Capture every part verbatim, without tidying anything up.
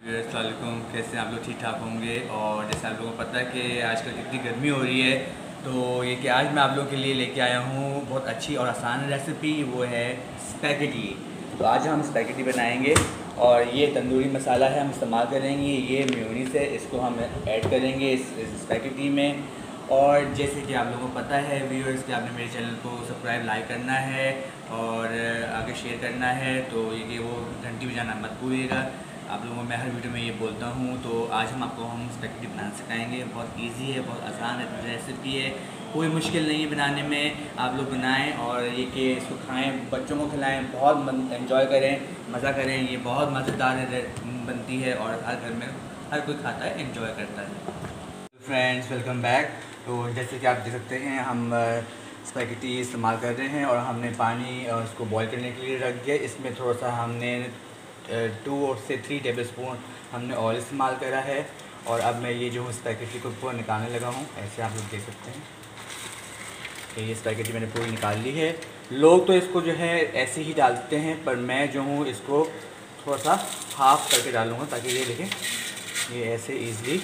अस्सलामुअलैकुम, कैसे आप लोग ठीक ठाक होंगे। और जैसे आप लोगों को पता है कि आजकल कितनी गर्मी हो रही है, तो ये कि आज मैं आप लोगों के लिए लेके आया हूँ बहुत अच्छी और आसान रेसिपी, वो है स्पैगेटी। तो आज हम स्पैगेटी बनाएंगे और ये तंदूरी मसाला है हम इस्तेमाल करेंगे, ये मेयोनीज़ है, इसको हम ऐड करेंगे इस, इस स्पैगेटी में। और जैसे कि आप लोगों को पता है व्यूअर्स कि आपने मेरे चैनल को सब्सक्राइब लाइक करना है और आगे शेयर करना है, तो ये कि वो घंटी बजाना मत भूलिएगा। आप लोगों को मैं हर वीडियो में ये बोलता हूँ। तो आज हम आपको हम स्पैगेटी बनाना सिखाएंगे। बहुत इजी है, बहुत आसान है रेसिपी है, कोई मुश्किल नहीं है बनाने में। आप लोग बनाएं और ये कि इसको खाएं, बच्चों को खिलाएं, बहुत एंजॉय करें, मज़ा करें। ये बहुत मज़ेदार बनती है और हर घर में हर कोई खाता है, एंजॉय करता है। Friends, welcome back. तो जैसे कि आप देख सकते हैं हम स्पैगेटी इस्तेमाल कर रहे हैं और हमने पानी उसको बॉईल करने के लिए रख दिया। इसमें थोड़ा सा हमने टू और से थ्री टेबल स्पून हमने ऑयल इस्तेमाल करा है। और अब मैं ये जो स्पैगेटी को पूरा निकालने लगा हूँ। ऐसे आप लोग देख सकते हैं कि ये स्पैगेटी मैंने पूरी निकाल ली है। लोग तो इसको जो है ऐसे ही डालते हैं, पर मैं जो हूँ इसको थोड़ा सा हाफ़ करके डालूँगा, ताकि ये देखें ये ऐसे ईज़िली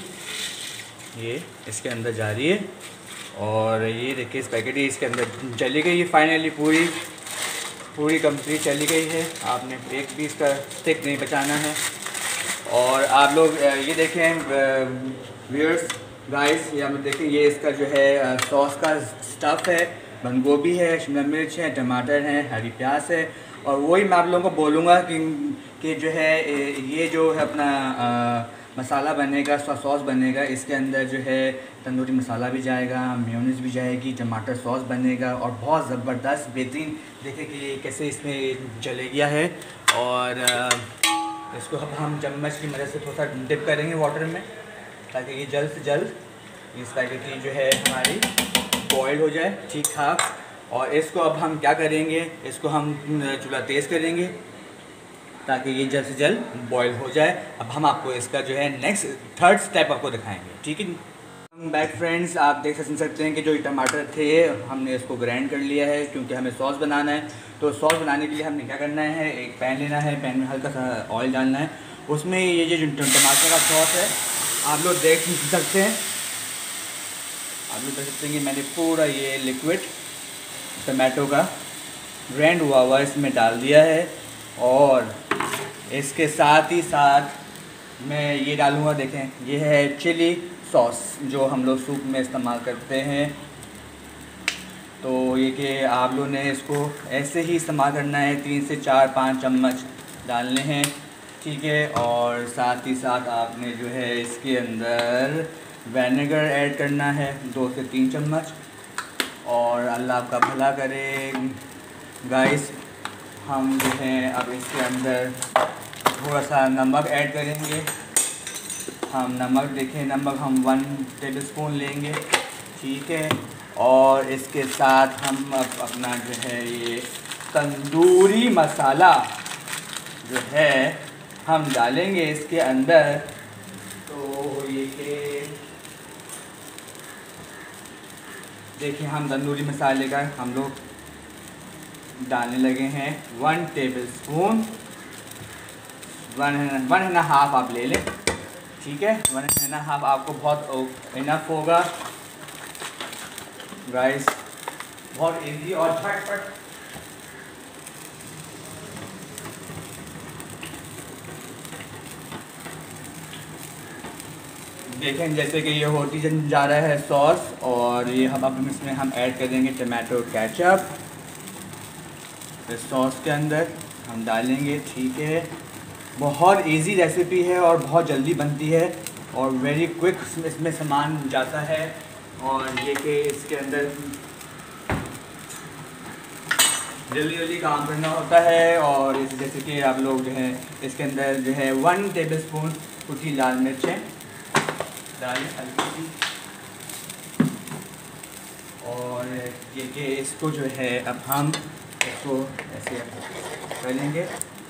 ये इसके अंदर जा रही है। और ये देखिए स्पैगेटी इसके अंदर चली गई है, फाइनली पूरी पूरी कंप्लीट चली गई है। आपने एक भी इसका स्टिक नहीं बचाना है। और आप लोग ये देखें व्यूअर्स गाइस, ये आप देखें ये इसका जो है सॉस का स्टफ़ है, बंद गोभी है, शिमला मिर्च है, टमाटर है, हरी प्याज है। और वही मैं आप लोगों को बोलूँगा कि कि जो है ये जो है अपना आ, मसाला बनेगा, सॉस बनेगा, इसके अंदर जो है तंदूरी मसाला भी जाएगा, मेयोनीज़ भी जाएगी, टमाटर सॉस बनेगा और बहुत ज़बरदस्त बेहतरीन। देखें कि ये कैसे इसमें चले गया है। और इसको अब हम चम्मच की मदद से थोड़ा सा डिप करेंगे वाटर में, ताकि ये जल्द से जल्द ये स्पैगेटी जो है हमारी बॉयल हो जाए ठीक ठाक। और इसको अब हम क्या करेंगे, इसको हम चूल्हा तेज़ करेंगे ताकि ये जल्द से जल्द बॉयल हो जाए। अब हम आपको इसका जो है नेक्स्ट थर्ड स्टेप आपको दिखाएंगे, ठीक है। बैक फ्रेंड्स, आप देख सकते हैं कि जो टमाटर थे हमने इसको ग्राइंड कर लिया है, क्योंकि हमें सॉस बनाना है। तो सॉस बनाने के लिए हमने क्या करना है, एक पैन लेना है, पैन में हल्का सा ऑयल डालना है, उसमें ये जो टमाटर का सॉस है आप लोग देख सकते हैं आप लोग देख सकते हैं कि मैंने पूरा ये लिक्विड टमाटो का ग्राइंड हुआ हुआ इसमें डाल दिया है। और इसके साथ ही साथ मैं ये डालूँगा, देखें ये है चिली सॉस जो हम लोग सूप में इस्तेमाल करते हैं। तो ये कि आप लोगों ने इसको ऐसे ही इस्तेमाल करना है, तीन से चार पाँच चम्मच डालने हैं, ठीक है। और साथ ही साथ आपने जो है इसके अंदर विनेगर ऐड करना है, दो से तीन चम्मच। और अल्लाह आपका भला करे गाइस, हम जो है अब इसके अंदर थोड़ा सा नमक ऐड करेंगे। हम नमक देखें, नमक हम वन टेबल स्पून लेंगे, ठीक है। और इसके साथ हम अब अपना जो है ये तंदूरी मसाला जो है हम डालेंगे इसके अंदर। तो ये कि देखिए हम तंदूरी मसाले का हम लोग डालने लगे हैं one tablespoon, one one and half आप ले लें, ठीक है। वन एंड हाफ आपको बहुत इनफ होगा गाइस, बहुत इजी और झटपट। देखें जैसे कि ये होती जा रहा है सॉस, और ये हम अब इसमें हम ऐड कर देंगे टमाटो केचप इस सॉस के अंदर हम डालेंगे, ठीक है। बहुत इजी रेसिपी है और बहुत जल्दी बनती है और वेरी क्विक इसमें सामान जाता है। और ये कि इसके अंदर जल्दी जल्दी काम करना होता है। और इस जैसे कि आप लोग जो है इसके अंदर जो है वन टेबल स्पून कुटी लाल मिर्चें डालें हल्की सी। और ये कि इसको जो है अब हम इसको ऐसे करेंगे।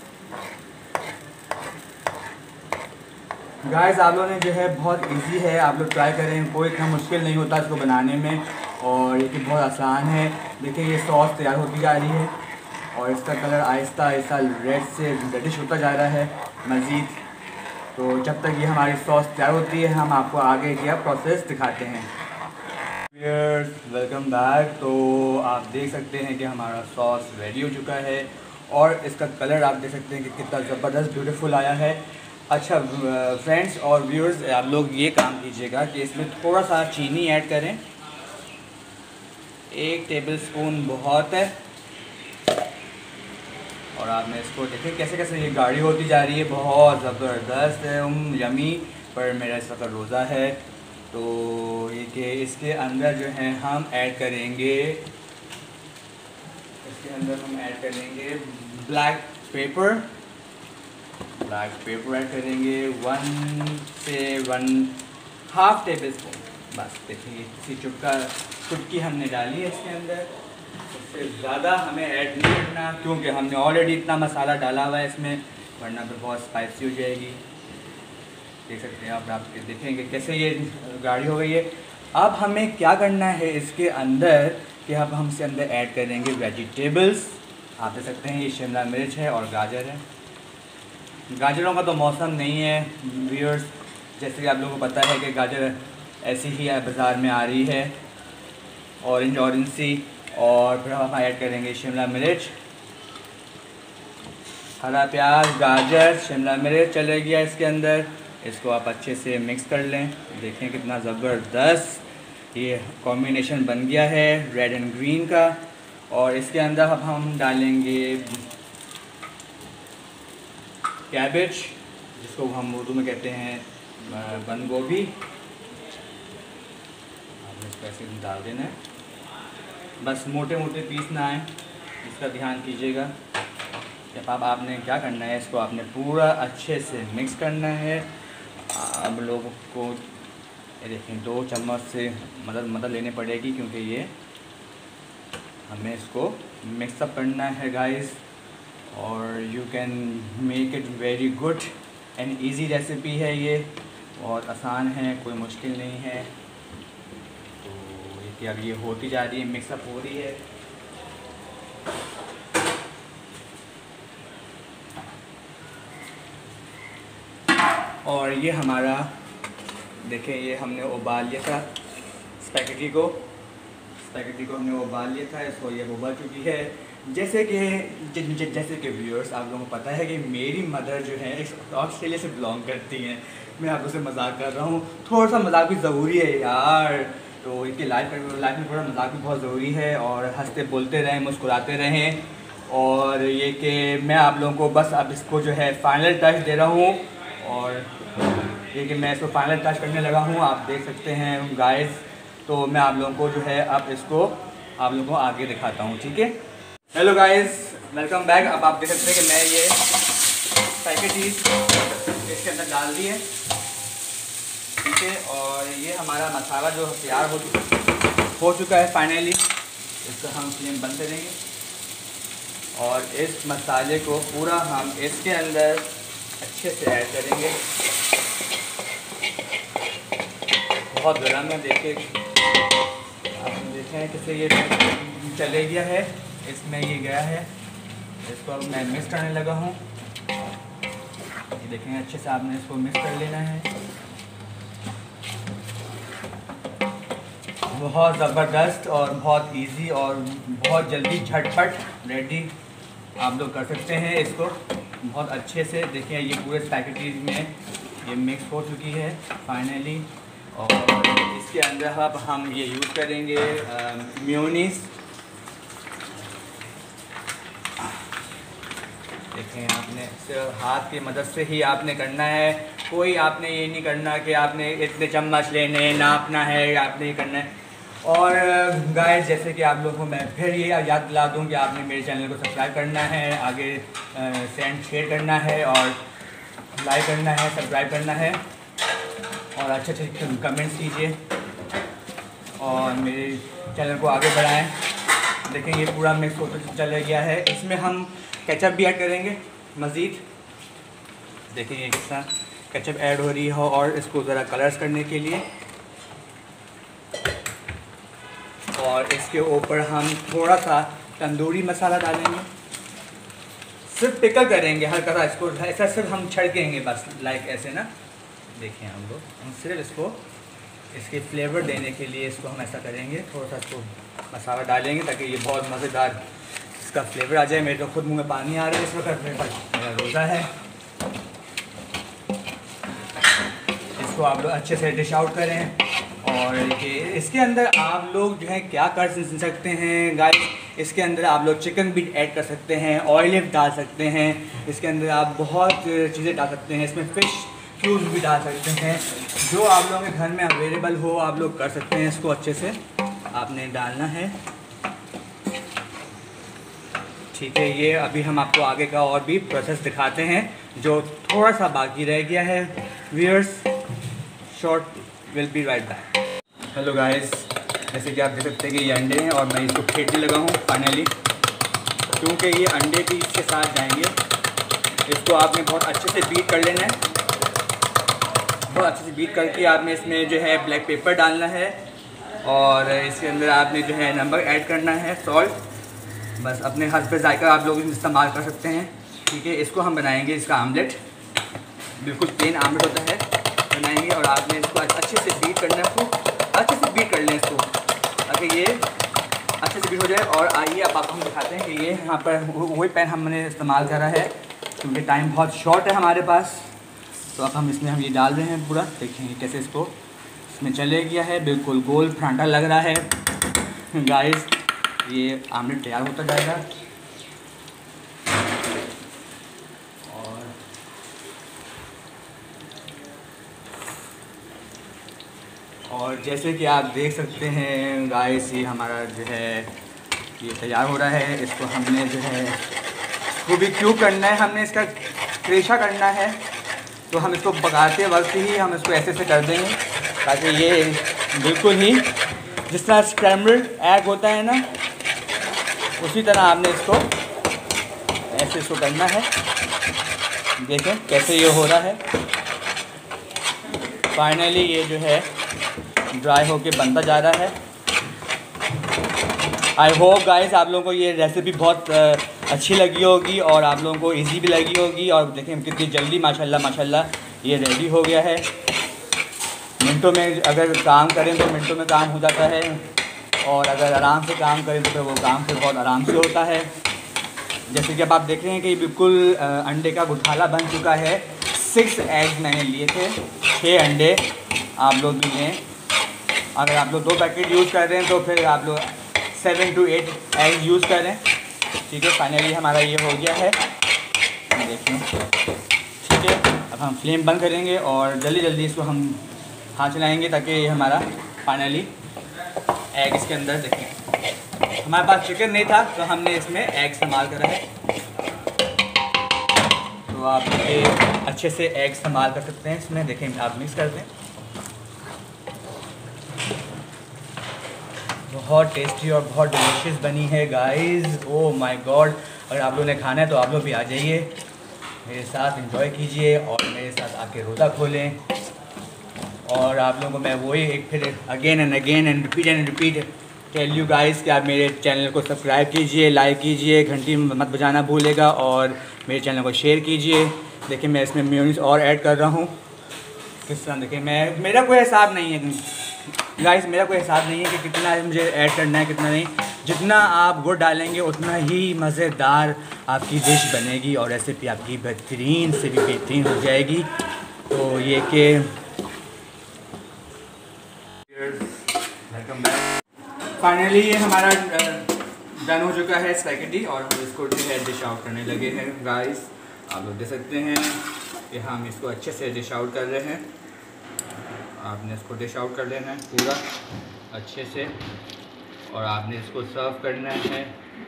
गाइस आप लोगों ने जो है बहुत इजी है, आप लोग ट्राई करें, कोई इतना मुश्किल नहीं होता इसको बनाने में और ये बहुत आसान है। देखिए ये सॉस तैयार होती जा रही है और इसका कलर आहिस्ता आहिस्ता रेड से रेडिश होता जा रहा है मज़ीद। तो जब तक ये हमारी सॉस तैयार होती है हम आपको आगे का प्रोसेस दिखाते हैं। Welcome back. तो आप देख सकते हैं कि हमारा सॉस रेडी हो चुका है और इसका कलर आप देख सकते हैं कि कितना ज़बरदस्त ब्यूटीफुल आया है। अच्छा फ्रेंड्स और व्यूअर्स, आप लोग ये काम कीजिएगा कि इसमें थोड़ा सा चीनी ऐड करें, एक टेबलस्पून बहुत है। और आपने इसको देखें कैसे कैसे ये गाढ़ी होती जा रही है, बहुत ज़बरदस्त है, उम यमी। पर मेरा इस वक्त रोज़ा है तो ये कि इसके अंदर जो है हम ऐड करेंगे इसके अंदर हम ऐड करेंगे black pepper black pepper add करेंगे वन से वन हाफ टेबल स्पून। बस देखिए इसी चुटका चुटकी हमने डाली है इसके अंदर, उससे ज़्यादा हमें ऐड नहीं करना क्योंकि हमने ऑलरेडी इतना मसाला डाला हुआ है इसमें, वरना तो बहुत स्पाइसी हो जाएगी। देख सकते हैं आप, आप देखेंगे कैसे ये गाढ़ी हो गई है। अब हमें क्या करना है इसके अंदर कि अब हम इसके अंदर ऐड करेंगे वेजिटेबल्स। आप देख सकते हैं ये शिमला मिर्च है और गाजर है। गाजरों का तो मौसम नहीं है व्यूअर्स, जैसे कि आप लोगों को पता है कि गाजर ऐसी ही बाज़ार में आ रही है, ऑरेंज ऑरेंज सी। और फिर हम ऐड करेंगे शिमला मिर्च, हरा प्याज, गाजर, शिमला मिर्च चले गया इसके अंदर। इसको आप अच्छे से मिक्स कर लें। देखें कितना ज़बरदस्त ये कॉम्बिनेशन बन गया है रेड एंड ग्रीन का। और इसके अंदर अब हम डालेंगे कैबेज, जिसको हम उर्दू में कहते हैं बंद गोभी। आपने इसको ऐसे डाल देना है, बस मोटे मोटे पीस ना आए, इसका ध्यान कीजिएगा। जब आप आपने क्या करना है, इसको आपने पूरा अच्छे से मिक्स करना है। अब लोगों को ये देखें दो चम्मच से मदद मदद लेनी पड़ेगी क्योंकि ये हमें इसको मिक्सअप करना है गाइस। और you can make it very good and easy recipe है ये, बहुत आसान है, कोई मुश्किल नहीं है। तो ये कि अब ये होती जा रही है, मिक्सअप हो रही है। और ये हमारा देखें, ये हमने उबाल लिया था स्पैगेटी को स्पैगेटी को हमने उबाल लिया था, इसको ये उबल चुकी है। जैसे कि जैसे कि व्यूअर्स आप लोगों को पता है कि मेरी मदर जो है ऑस्ट्रेलिया से बिलोंग करती हैं। मैं आप लोग से मजाक कर रहा हूँ, थोड़ा सा मजाक भी ज़रूरी है यार। तो इनकी लाइफ लाइफ में थोड़ा मजाक भी बहुत ज़रूरी है और हंसते बोलते रहें, मुस्कुराते रहें। और ये कि मैं आप लोगों को बस अब इसको जो है फाइनल टच दे रहा हूँ और ये कि मैं इसको फाइनल टच करने लगा हूँ, आप देख सकते हैं गाइस। तो मैं आप लोगों को जो है अब इसको आप लोगों को आगे दिखाता हूँ, ठीक है। Hello guys, welcome back. अब आप देख सकते हैं कि मैं ये पैकेटीज इसके अंदर डाल दिए, ठीक है। और ये हमारा मसाला जो तैयार हो हो चुका है फाइनली। इसका हम फ्लेम बंद करेंगे और इस मसाले को पूरा हम इसके अंदर अच्छे से ऐड करेंगे। बहुत गर्म है, देखिए आपने देखा है कैसे ये चले गया है, इसमें ये गया है। इसको अब मैं मिक्स करने लगा हूँ। ये देखें अच्छे से आपने इसको मिक्स कर लेना है। बहुत ज़बरदस्त और बहुत इजी और बहुत जल्दी झटपट रेडी आप लोग कर सकते हैं इसको बहुत अच्छे से। देखिए ये पूरे पैकेटीज में ये मिक्स हो चुकी है फाइनली। और इसके अंदर अब हम ये यूज़ करेंगे मेयोनीज़। देखें आपने सिर्फ हाथ की मदद से ही आपने करना है, कोई आपने ये नहीं करना कि आपने इतने चम्मच लेने नापना है, आपने ये करना है। और गाइस जैसे कि आप लोगों को मैं फिर ये याद दिला दूँ कि आपने मेरे चैनल को सब्सक्राइब करना है, आगे सेंड शेयर करना है और लाइक करना है, सब्सक्राइब करना है और अच्छे अच्छे कमेंट्स कीजिए और मेरे चैनल को आगे बढ़ाएं। देखें ये पूरा मिक्स होता चला गया है। इसमें हम केचप भी ऐड करेंगे मज़ीद। देखिए ये कितना केचप ऐड हो रही है और इसको ज़रा कलर्स करने के लिए। और इसके ऊपर हम थोड़ा सा तंदूरी मसाला डालेंगे, सिर्फ पिकल करेंगे हल्का सा इसको, ऐसा सिर्फ हम छिड़केंगे बस, लाइक ऐसे ना। देखिए हम लोग हम सिर्फ इसको इसके फ्लेवर देने के लिए इसको हम ऐसा करेंगे, थोड़ा सा इसको मसाला डालेंगे ताकि ये बहुत मज़ेदार इसका फ्लेवर आ जाए। मेरे तो खुद मुँह में पानी आ रहा है इस वक्त, मेरे पास मेरा रोज़ा है। इसको आप लोग अच्छे से डिश आउट करें। और ये इसके अंदर आप लोग जो है क्या कर सकते हैं गाइस, इसके अंदर आप लोग चिकन भी ऐड कर सकते हैं, ऑलिव डाल सकते हैं, इसके अंदर आप बहुत चीज़ें डाल सकते हैं, इसमें फ़िश क्यूब्स भी डाल सकते हैं, जो आप लोगों के घर में अवेलेबल हो आप लोग कर सकते हैं। इसको अच्छे से आपने डालना है, ठीक है। ये अभी हम आपको आगे का और भी प्रोसेस दिखाते हैं जो थोड़ा सा बाकी रह गया है। Viewers, short will be right back. Hello guys, जैसे कि आप देख सकते हैं कि ये अंडे हैं और मैं इसको फेंटने लगा हूँ फाइनली, क्योंकि ये अंडे भी इसके साथ जाएंगे। इसको आपने बहुत अच्छे से बीट कर लेना है, बहुत अच्छे से बीट करके आपने इसमें जो है ब्लैक पेपर डालना है और इसके अंदर आपने जो है नमक ऐड करना है, सॉल्ट, बस अपने हस्बे जायका आप लोग इस्तेमाल कर सकते हैं, ठीक है। इसको हम बनाएंगे, इसका आमलेट बिल्कुल प्लेन आमलेट होता है, बनाएंगे। और आपने इसको अच्छे से बीट करना है, इसको अच्छे से बीट कर लें इसको ताकि ये अच्छे से बीट हो जाए। और आइए अब आपको हम दिखाते हैं कि ये यहाँ पर वही पैन हमने इस्तेमाल करा है क्योंकि टाइम बहुत शॉर्ट है हमारे पास। तो अब हम इसमें हम ये डाल रहे हैं पूरा, देखेंगे कैसे इसको इसमें चले गया है, बिल्कुल गोल परांठा लग रहा है गाइस। ये आमलेट तैयार होता जाएगा। और और जैसे कि आप देख सकते हैं गाइस, ये हमारा जो है ये तैयार हो रहा है। इसको हमने जो है इसको भी क्यों करना है, हमने इसका क्रेशा करना है, तो हम इसको पकाते वक्त ही हम इसको ऐसे से कर देंगे ताकि ये बिल्कुल ही जिस तरह स्क्रैम्बल्ड एग होता है ना, उसी तरह आपने इसको ऐसे इसको करना है। देखें कैसे ये हो रहा है। फाइनली ये जो है ड्राई होके बनता जा रहा है। आई होप गाइस आप लोगों को ये रेसिपी बहुत अच्छी लगी होगी और आप लोगों को इजी भी लगी होगी। और देखें कितनी जल्दी माशाल्लाह माशाल्लाह ये रेडी हो गया है। मिनटों में अगर काम करें तो मिनटों में काम हो जाता है, और अगर आराम से काम करें तो फिर वो काम फिर बहुत आराम से होता है। जैसे कि अब आप देख रहे हैं कि बिल्कुल अंडे का गुठाला बन चुका है। सिक्स एग्स मैंने लिए थे, छः अंडे आप लोग भी लें। अगर आप लोग दो पैकेट यूज़ कर रहे हैं तो फिर आप लोग seven to eight eggs use करें, ठीक है। फाइनली हमारा ये हो गया है, देखिए, ठीक है। अब हम फ्लेम बंद करेंगे और जल्दी जल्दी इसको हम हाथ चलाएँगे ताकि हमारा फाइनली एग इसके अंदर, देखें हमारे पास चिकन नहीं था तो हमने इसमें एग इस्तेमाल करा है। तो आप ये अच्छे से एग इस्तेमाल कर सकते हैं इसमें। देखें आप मिक्स कर दें, बहुत टेस्टी और बहुत डिलीशियस बनी है गाइस। ओह माय गॉड, अगर आप लोगों ने खाना है तो आप लोग भी आ जाइए मेरे साथ, एंजॉय कीजिए और मेरे साथ आके रोज़ा खोलें। और आप लोगों को मैं वही एक फिर again and again and repeat and repeat tell you guys कि आप मेरे चैनल को सब्सक्राइब कीजिए, लाइक कीजिए, घंटी मत बजाना भूलेगा और मेरे चैनल को शेयर कीजिए। देखिए मैं इसमें मेयोनीज और ऐड कर रहा हूँ किस तरह। देखिए मैं मेरा कोई हिसाब नहीं है गाइस, मेरा कोई हिसाब नहीं है कि कितना मुझे ऐड करना है कितना नहीं। जितना आप गुड़ डालेंगे उतना ही मज़ेदार आपकी डिश बनेगी और रेसिपी आपकी बेहतरीन से भी बेहतरीन हो जाएगी। तो ये कि वेलकम बैक। फाइनली ये हमारा डन हो चुका है स्पैगेटी और हम इसको जो है डिश आउट करने लगे हैं गाइस। आप लोग देख सकते हैं कि हम इसको अच्छे से डिश आउट कर रहे हैं। आपने इसको डिश आउट कर लेना है पूरा अच्छे से और आपने इसको सर्व करना है।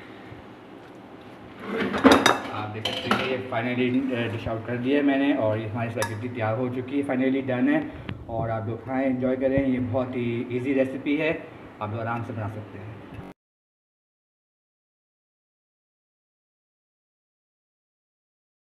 आप देख सकते हैं ये फाइनली डिश आउट कर दिया है मैंने और ये हमारी स्पैगेटी तैयार हो चुकी है, फाइनली डन है। और आप लोग खाएँ, एंजॉय करें। ये बहुत ही इजी रेसिपी है, आप लोग आराम से बना सकते हैं।